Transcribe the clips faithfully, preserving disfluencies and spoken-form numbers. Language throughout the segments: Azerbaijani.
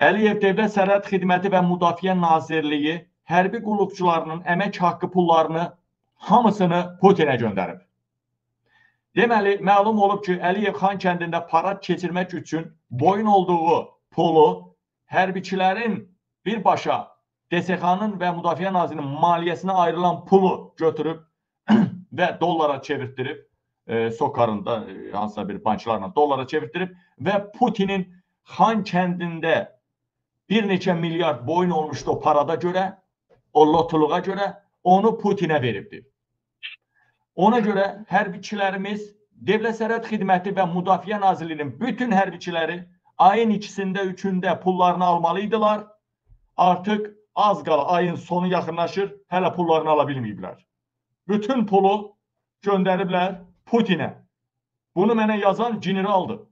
Əliyev Dövlət Sərhəd Xidməti və Müdafiə Nazirliyi hərbi qulluqçularının əmək haqqı pullarını hamısını Putinə göndərib. Deməli, məlum olub ki, Əliyev Xan kəndində parad keçirmək üçün boyun olduğu pulu hərbiçilərin birbaşa D S X-nın və Müdafiə Nazirliyinin maliyyəsinə ayrılan pulu götürüb və dollara çevirtdirib, e, Sokarında e, hansısa bir banklarla dollara çevirtdirib və Putinin Xan kəndində bir neçə milyard boyun olmuşdu o parada görə, o lotuluğa görə onu Putinə veribdir. Ona görə hərbiçilərimiz Dövlət Sərhəd Xidməti və Müdafiə Nazirliyinin bütün hərbiçiləri ayın ikisində, üçündə pullarını almalıydılar. Artıq az qala ayın sonu yaxınlaşır, hələ pullarını ala bilməyiblər. Bütün pulu göndəriblər Putinə. Bunu mənə yazan generaldır.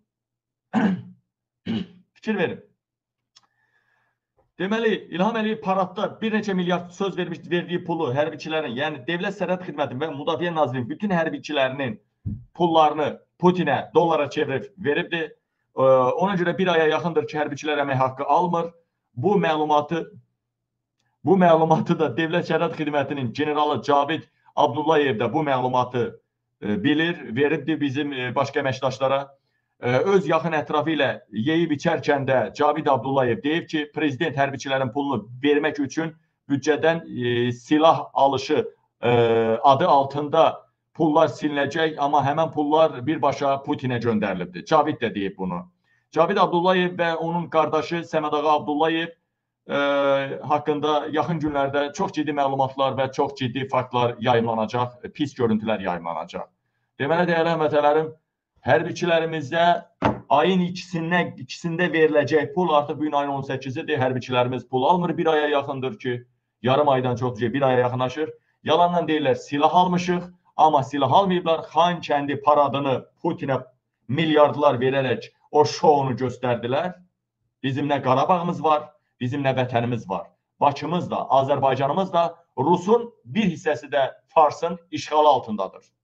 Fikir verin. Deməli, İlham Əliyev paradda bir neçə milyard söz vermiş, verdiyi pulu hərbiçilərin, yəni Dövlət Sərhəd Xidməti və Müdafiə Nazirliyinin bütün hərbiçilərinin pullarını Putinə dollara çevirib veribdir. Ona görə bir aya yaxındır ki, hərbiçilər əmək haqqı almır. Bu məlumatı bu məlumatı da Dövlət Sərhəd Xidmətinin generalı Cavid Abdullayev də bu məlumatı bilir, veribdir bizim başqa əməkdaşlara. Öz yaxın ətrafı ilə yeyib içərkən də Cavid Abdullayev deyib ki, prezident hərbiçilərin pulunu vermək üçün büdcədən e, silah alışı e, adı altında pullar silinəcək, amma həmən pullar birbaşa Putinə göndərilibdir. Cavid də deyib bunu. Cavid Abdullayev və onun qardaşı Səməd Ağa Abdullayev e, haqqında yaxın günlərdə çox ciddi məlumatlar və çox ciddi faktlar yayımlanacaq, pis görüntülər yayımlanacaq. Deməli, dəyərli həmvətənlərim, hərbiçilərimizdə ayın ikisində, ikisində veriləcək pul artıq bugün ayın on səkkizidir. Hərbiçilərimiz pul almır. Bir aya yaxındır ki, yarım aydan çox bir aya yaxınlaşır. Yalandan deyirlər, silah almışıq, amma silah almayıblar. Xan kəndi paradını Putinə milyardlar verərək o şounu göstərdilər. Bizim nə Qarabağımız var, bizim nə vətənimiz var. Bakımız da, Azərbaycanımız da, Rusun bir hissəsi də Farsın işğalı altındadır.